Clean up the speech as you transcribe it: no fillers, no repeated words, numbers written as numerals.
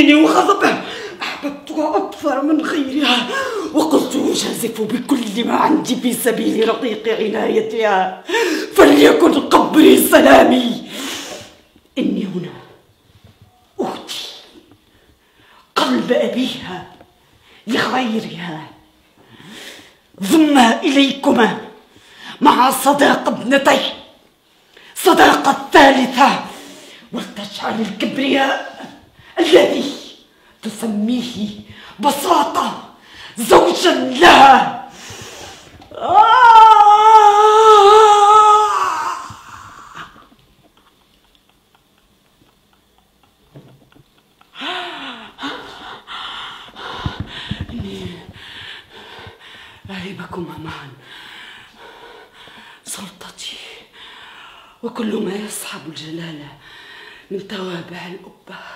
حزني وغضبه أحببتها أكثر من غيرها، وقلت أجازف بكل ما عندي في سبيل رقيق عنايتها، فليكن قبري سلامي. إني هنا أهدي قلب أبيها لغيرها، ضمها إليكما مع صداقة ابنتي، صداقة ثالثة، ولتجعل الكبرياء الذي تسميه بساطة زوجا لها. إني أهبكما معا سلطتي وكل ما يصحب الجلالة من توابع الأبة.